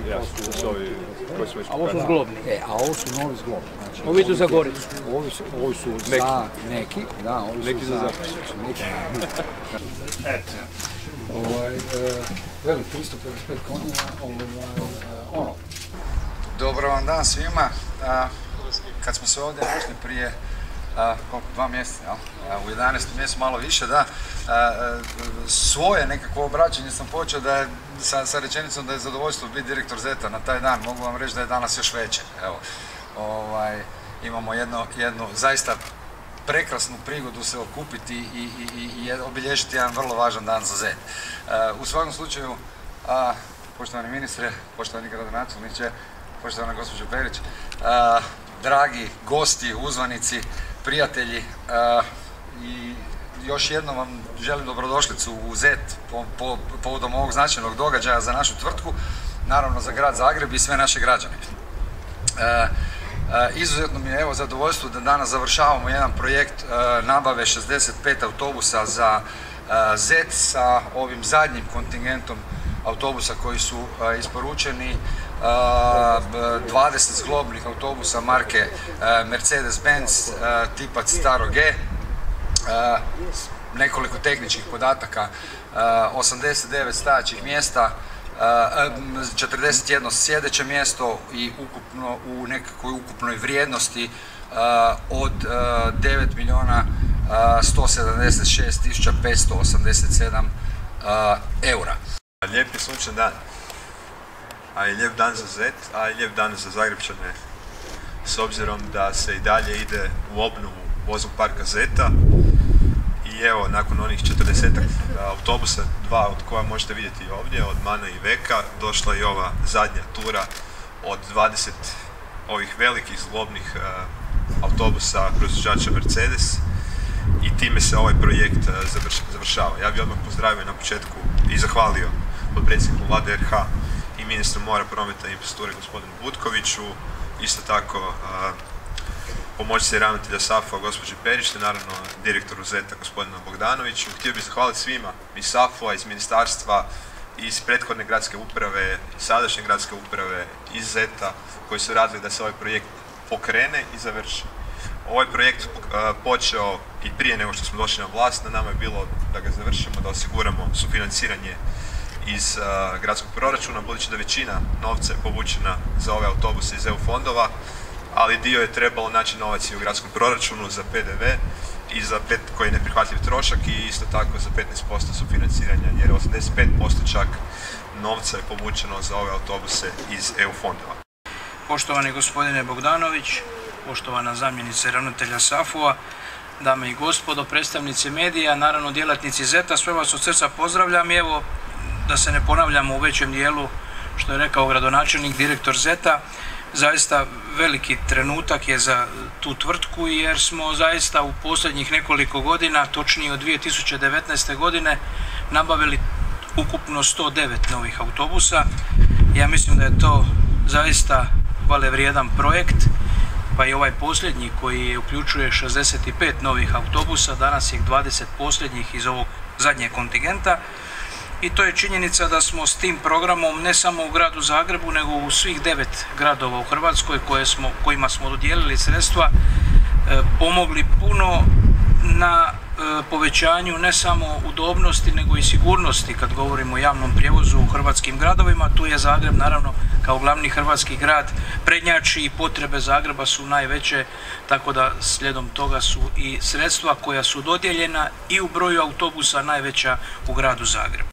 jasno, to su ovi koji smo A ovo su zglobni. A ovo su novi zglobni. Znači, Ovi su za Goricu. Ovi su za neki, da, ovi su za neki. Eto. Velik 355 konja, Dobar vam dan svima. Kad smo se ovdje našli prije 2 mjeseca, u 11. mjesecu malo više, da, svoje nekako obraćanje sam počeo sa rečenicom da je zadovoljstvo biti direktor Zeta na taj dan. Mogu vam reći da je danas još veće. Evo, imamo jednu zaista prekrasnu prigodu se okupiti i obilježiti jedan vrlo važan dan za Zet. U svakom slučaju, poštovani ministre, poštovani gradonačelniče, poštovana gospođo Perić, dragi gosti, uzvanici, prijatelji, i još jednom vam želim dobrodošlicu u Zet povodom ovog značajnog događaja za našu tvrtku, naravno za grad Zagreb i sve naše građane. Izuzetno mi je evo zadovoljstvo da danas završavamo jedan projekt nabave 65 autobusa za Zet sa ovim zadnjim kontingentom autobusa koji su isporučeni, 20 zglobnih autobusa marke Mercedes-Benz tipa Staro G, nekoliko tehničkih podataka, 89 stajaćih mjesta, 41 sjedeće mjesto i ukupno u nekakvoj ukupnoj vrijednosti od 9.176.587 eura. Lijep je sunčan dan, a i lijep dan za Zet, a i lijep dan za Zagrepčane, s obzirom da se i dalje ide u obnovu voznog parka Zeta. I evo, nakon onih 40-ak autobusa, 2 od koja možete vidjeti ovdje, od Mana i Veka, došla i ova zadnja tura od 20 ovih velikih zglobnih autobusa proizvođača Mercedes, i time se ovaj projekt završava. Ja bih odmah pozdravio na početku i zahvalio potpredsjedniku Vlade RH i ministru mora, prometa i infrastrukture gospodinu Butkoviću, isto tako pomoćnici ravnatelja SAFU-a gospođi Perić, te naravno direktoru Zeta gospodinu Bogdanoviću. Htio bih zahvaliti svima iz SAFU-a, iz ministarstva, iz prethodne gradske uprave, sadašnje gradske uprave, iz Zeta, koji su radili da se ovaj projekt pokrene i završi. Ovaj projekt počeo i prije nego što smo došli na vlast, na nama je bilo da ga završimo, da osiguramo sufinanciranje iz gradskog proračuna, budući da većina novca je povučena za ove autobuse iz EU fondova, ali dio je trebalo naći novac i u gradskom proračunu za PDV i koji je neprihvatljiv trošak, i isto tako za 15% sufinanciranja, jer 85% čak novca je povučeno za ove autobuse iz EU fondova. Poštovani gospodine Bogdanović, poštovana zamjenice ravnatelja SAFU-a, dame i gospodo, predstavnici medija, naravno djelatnici Zeta, sve vas od srca pozdravljam. I evo, da se ne ponavljamo u većem dijelu što je rekao gradonačelnik, direktor Zeta, zaista veliki trenutak je za tu tvrtku, jer smo zaista u posljednjih nekoliko godina, točnije od 2019. godine, nabavili ukupno 109 novih autobusa. Ja mislim da je to zaista hvale vrijedan projekt, pa i ovaj posljednji koji uključuje 65 novih autobusa, danas je 20 posljednjih iz ovog zadnjeg kontingenta. I to je činjenica da smo s tim programom ne samo u gradu Zagrebu, nego u svih 9 gradova u Hrvatskoj kojima smo dodijelili sredstva, pomogli puno na povećanju ne samo udobnosti nego i sigurnosti kad govorimo o javnom prijevozu u hrvatskim gradovima. Tu je Zagreb naravno kao glavni hrvatski grad prednjači i potrebe Zagreba su najveće, tako da slijedom toga su i sredstva koja su dodijeljena i u broju autobusa najveća u gradu Zagrebu.